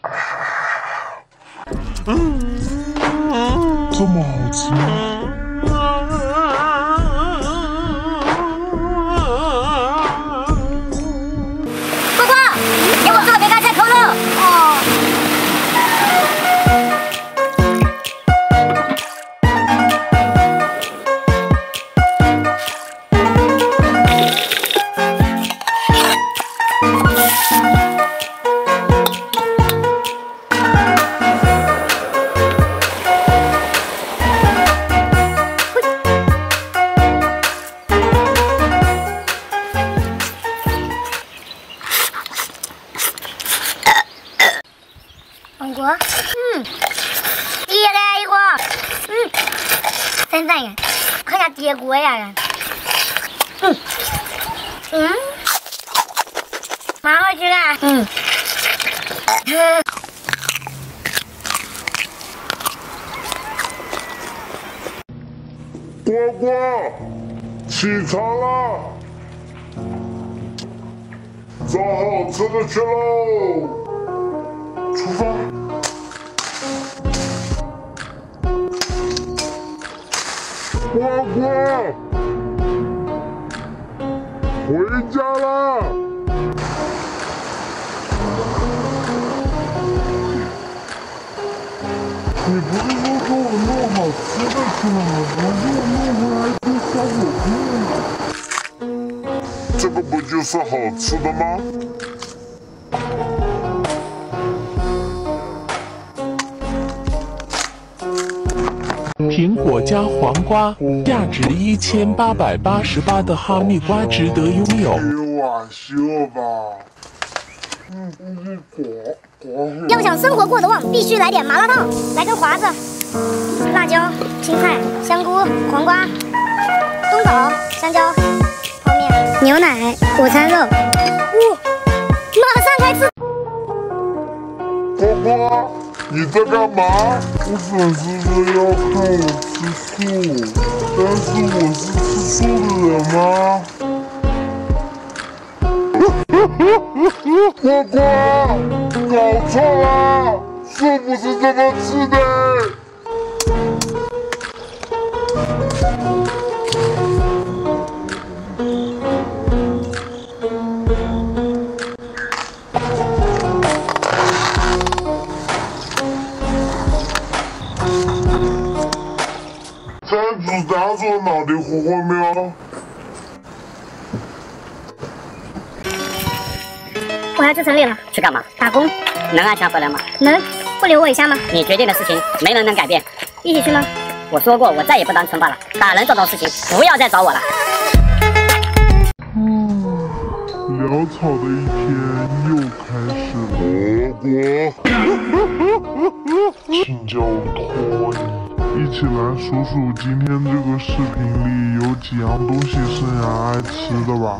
这么好吃吗？ 呱呱，给我做别干菜扣肉。哦。王国，爹嘞一个，真赞呀，看下爹锅呀，蛮好吃的， 呱呱，起床了，找好吃的去喽！出发！呱呱，回家啦！你不是说给我弄好吃的去了吗？怎么又弄回来一堆小火锅呢？这个不就是好吃的吗？ 苹果加黄瓜，价值1888的哈密瓜值得拥有。 给我修吧。 要想生活过得旺，必须来点麻辣烫，来根华子，辣椒、青菜、香菇、黄瓜、冬枣、香蕉、泡面、牛奶、午餐肉。马上开吃！ 呱呱，你在干嘛？我粉丝说要看我吃素，但是我是吃素的人吗？呱呱，搞错了，素不是这么吃的。餐主打说脑袋活活喵。 我要去城里了， 去干嘛？ 打工。 能安全回来吗？ 能，不留我一下吗？ 你决定的事情没人能改变。 一起去吗？ 我说过，我再也不当村霸了。打人这种事情，不要再找我了。 潦草的一天又开始了。请叫我托尼，一起来数数今天这个视频里有几样东西是人爱吃的吧。